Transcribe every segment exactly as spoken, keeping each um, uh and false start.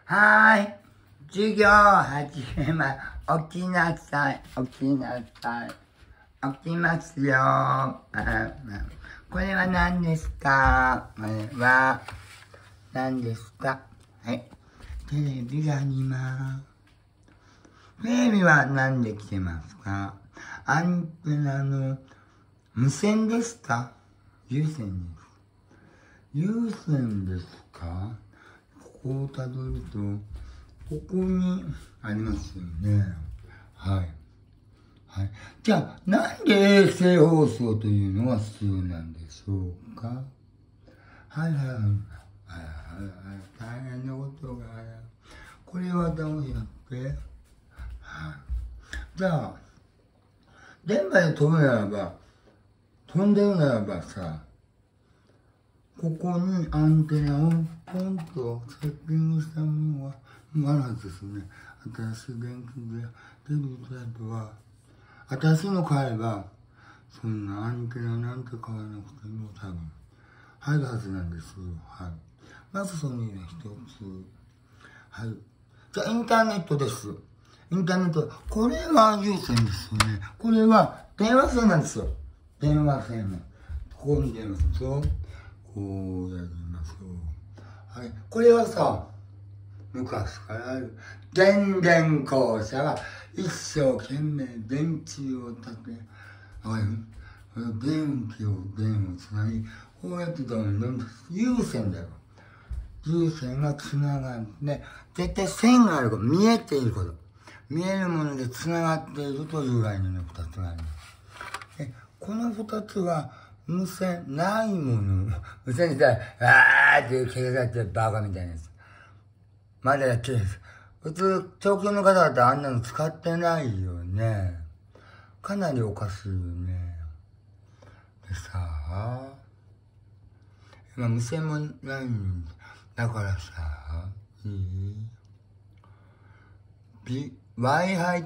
はーい。授業始めます。起きなさい。起きなさい。起きますよ。あこれは何ですか？これは何ですか？はい。テレビがあります。テレビは何で来てますか？アンテナの無線ですか？有線です。有線ですか？ここをたどると、ここにありますよね。はい。はい。じゃあ、なんで衛星放送というのが必要なんでしょうか？はいはいはい。はいはいはい。大変なことがある。これはどうやって？はい。じゃあ、電波で飛ぶならば、飛んでるならばさ、ここにアンテナをポンとセッティングしたものがあるはずですね。新しい電気で出るタイプは、新しいの買えば、そんなアンテナなんて買わなくても多分入るはずなんですよ。はい。まずその一つ。はい。じゃあ、インターネットです。インターネット。これは有線ですよね。これは電話線なんですよ。電話線。ここに電話線と、こうやりますよ。はい。これはさ、昔からある。電電公社は一生懸命電柱を立て、はい。電気を、電をつなぎ、こうやってどんどん有線だよ。有線がつながって、絶対線があること、見えていること。見えるものでつながっているという概念の二つがあります。でこの二つは、無線ないもの。無線自体、あーっていう警察ってバカみたいなやつ。まだやってるんです。普通、東京の方だってあんなの使ってないよね。かなりおかしいよね。でさ、今無線もないんだからさ、いい？ B、Wi-Fi って、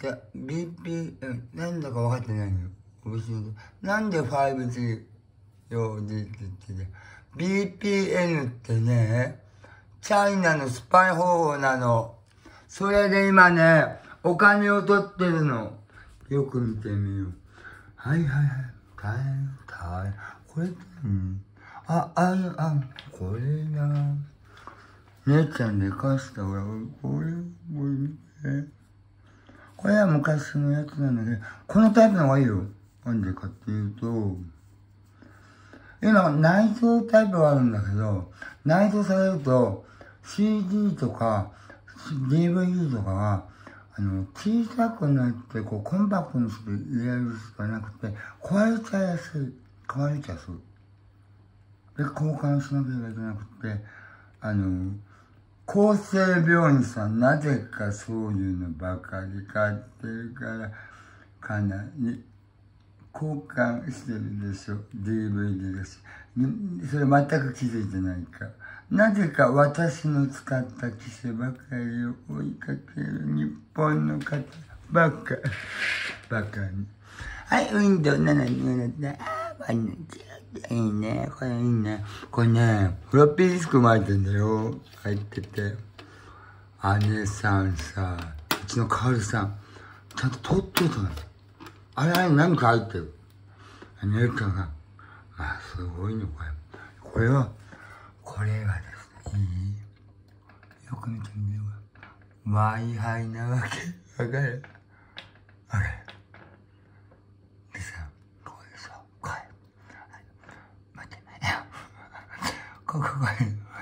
ビーピー、なんだか分かってないよ。なんで ファイブジー 用でって言ってて、ビーピーエヌ ってね、チャイナのスパイ方法なの。それで今ね、お金を取ってるの。よく見てみよう。はいはいはい。大変、大変。これって、うん。あ、あ、あ、これだ。姉ちゃんで貸したほら、これ、これ見て。これは昔のやつなので、このタイプの方がいいよ。なんでかっていうと、今、内蔵タイプがあるんだけど、内蔵されると、シーディー とか、ディーブイディー とかが、あの、小さくなって、こう、コンパクトにして入れるしかなくて、壊れちゃいやすい。壊れちゃう。で、交換しなければいけなくて、あの、厚生病院さん、なぜかそういうのばかり買ってるから、かなり交換してるでしょ。ディーブイディー だし。それ全く気づいてないか。なぜか私の使った機種ばかりを追いかける日本の方ばっか。ばかり。はい、ウィンドウななになって、あー、毎日。いいね、これいいね。これね、フロッピーディスク巻いてんだよ。入ってて。姉さんさ、うちのカールさん、ちゃんと撮ってたの。あれ、あれ、何か入ってる。姉ちゃんが、まあ、すごいね、これ。これは、これがですね、いい？よく見てみよう。Wi-Fi なわけ。わかる？わかる？でさ、これさ、これ。待って、ここ、これ。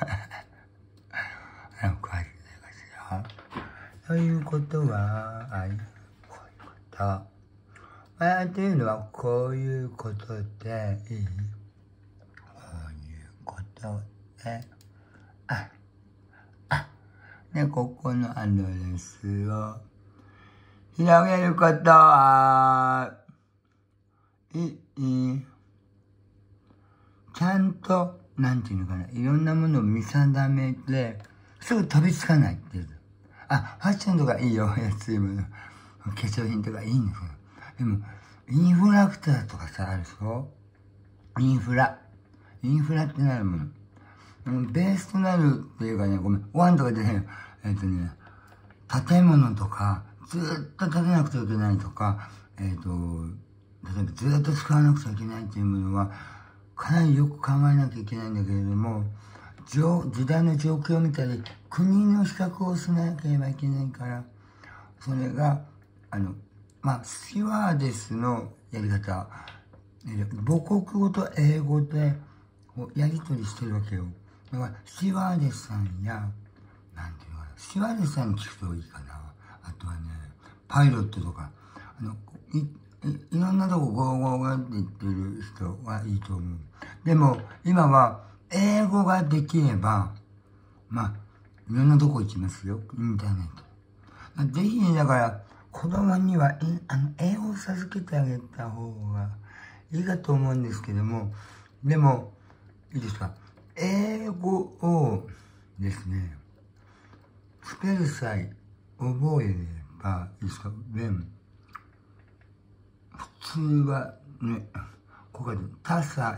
こうやってですよ。ということは、あい、こういうこと。まあ、というのは、こういうことで、いい？こういうことで、あ、あ、で、ここのアドレスを広げることは、いい？ちゃんと、なんていうのかな、いろんなものを見定めて、すぐ飛びつかないっていう。あ、ファッションとかいいよ、安いもの。化粧品とかいいんですよ。でも、インフラクターとかさ、あるでしょ？インフラ。インフラってなるもの。 ベースとなるっていうかね、ごめん、ワンとかでね、えっとね、建物とか、ずっと建てなくちゃいけないとか、えっと、例えばずっと使わなくちゃいけないっていうものは、かなりよく考えなきゃいけないんだけれども、時代の状況を見たり、国の比較をしなければいけないから、それが、あの、まあ、スチュワーデスのやり方、母国語と英語でやり取りしてるわけよ。だから、スチュワーデスさんや、なんていうのかな、スチュワーデスさんに聞くといいかな。あとはね、パイロットとか、あの、い、い, いろんなとこゴーゴーゴーって言ってる人はいいと思う。でも、今は、英語ができれば、まあ、いろんなとこ行きますよ。インターネット。ぜひ、だから、子供には、あの、英語を授けてあげた方がいいかと思うんですけども、でも、いいですか。英語をですね、スペルさえ覚えればいいですか。when、普通はね、ここで多彩、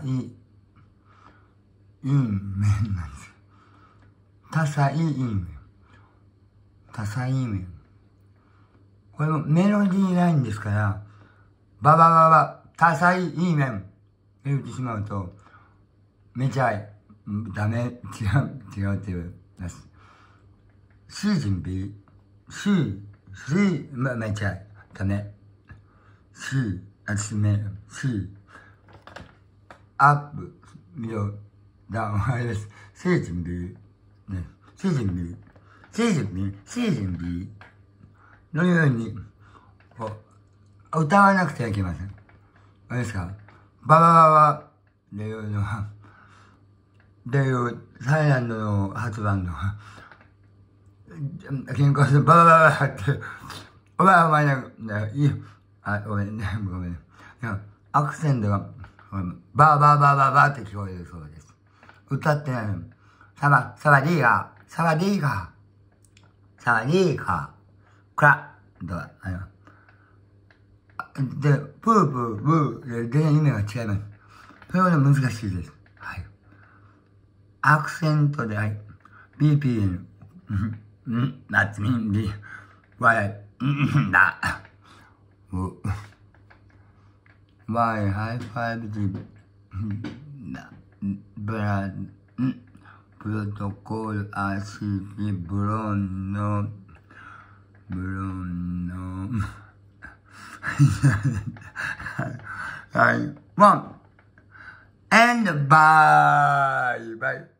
因面なんですよ。多彩因面。多彩因面。これもメロディーラインですから、ババババ、多彩因面。言ってしまうと、めちゃい、ダメ、違う、違うっていうやつ。シージンビー、シー、シー、ま、めちゃい、ダメ。シー、あつめ、シー、アップ、ミド、ダウン、あれです。シージンビー、ね、シージンビー、シージンビー、シージンビーのように、こう、歌わなくてはいけません。あれですか、ババババっていうのは、っていうサイランドの発売の、健康でババババって、お前お前ね、いい、あ、ごめんね、ごめんね。アクセントが、バーバーバーバーバーって聞こえるそうです。歌ってないの。サバ、サバディーガー、サバディーガー、サバディーガー、クラッとか、あの、で、プープーブーで全然意味が違います。それは難しいです。はい。アクセントで、はい。ビーピーエヌ、うん、ん、なつみん、び、わい、ん、だ、う、わい、ハイファイブ、ジ、だ、ブラ、ん、プロトコル、アシピ、ブロンの、ブロンの、はい、ワン、and bye, bye.